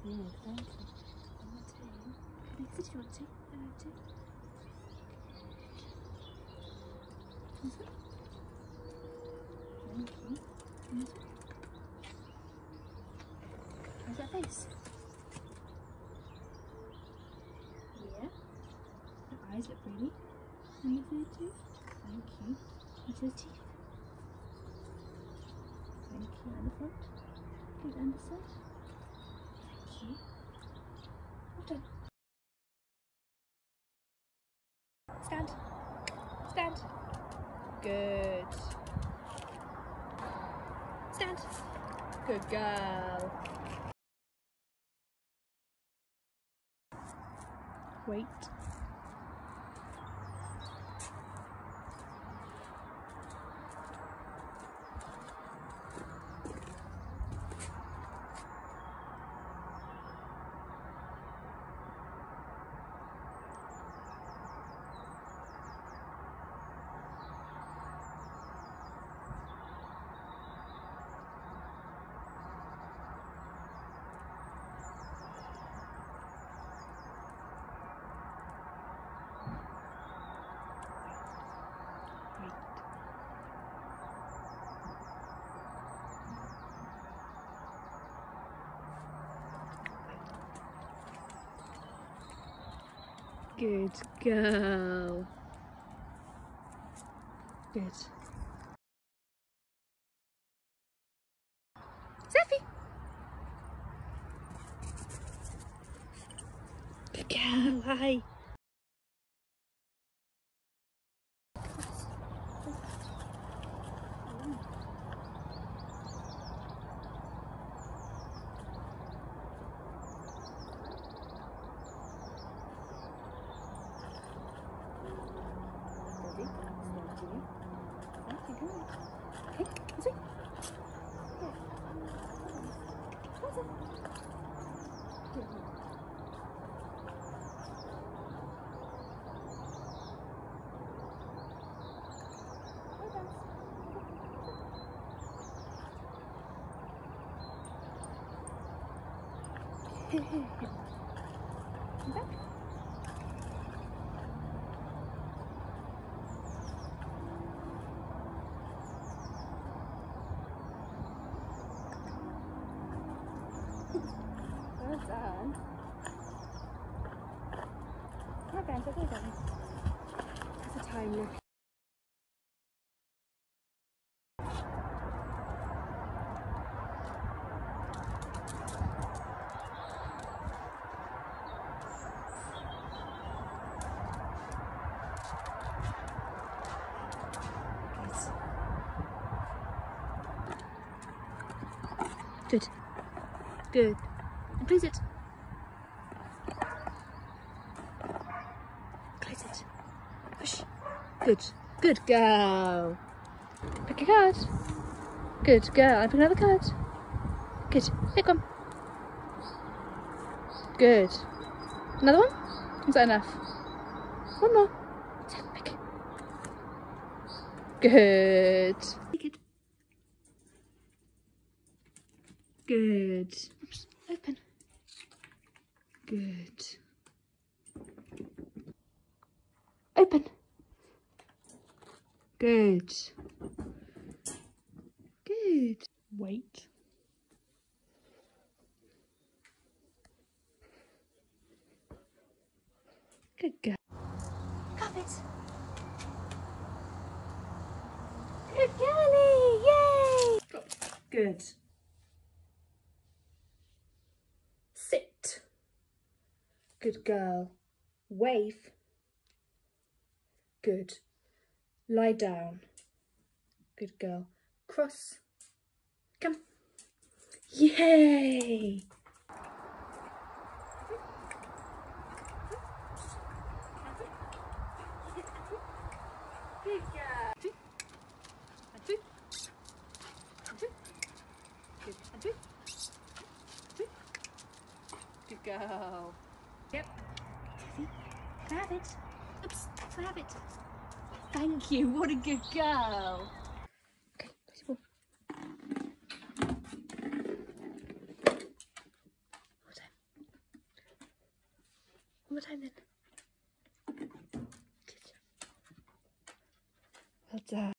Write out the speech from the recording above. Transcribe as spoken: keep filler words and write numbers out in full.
Good, thank you. One more two. Make it if you want to. One, two. This one. Thank you. And this one. How's that face? Yeah. Your eyes look really. And the third tooth. Thank you. Into the teeth. Thank you. And the front. Good. And the side. Thank you. Well done. Stand. Stand. Good. Stand. Good girl. Wait. Good girl. Good. Sophie. Good girl. Hi. Come back. Well done. Come on, okay, darling. That's a time look. Good. Good. And close it. Close it. Push. Good. Good girl. Pick a card. Good girl. And pick another card. Good. Pick one. Good. Another one? Is that enough? One more. Pick. Good. Good. Good. Oops. Open. Good. Open. Good. Good. Wait. Good girl. Carpet. Good girlie. Yay. Good. Sit. Good girl. Wave. Good. Lie down. Good girl. Cross. Come. Yay! Good girl. Good. Good girl. Yep. Can I have it? Oops, can I have it? Thank you, what a good girl. Okay, place your ball. Well done. more time then. Good. Well done.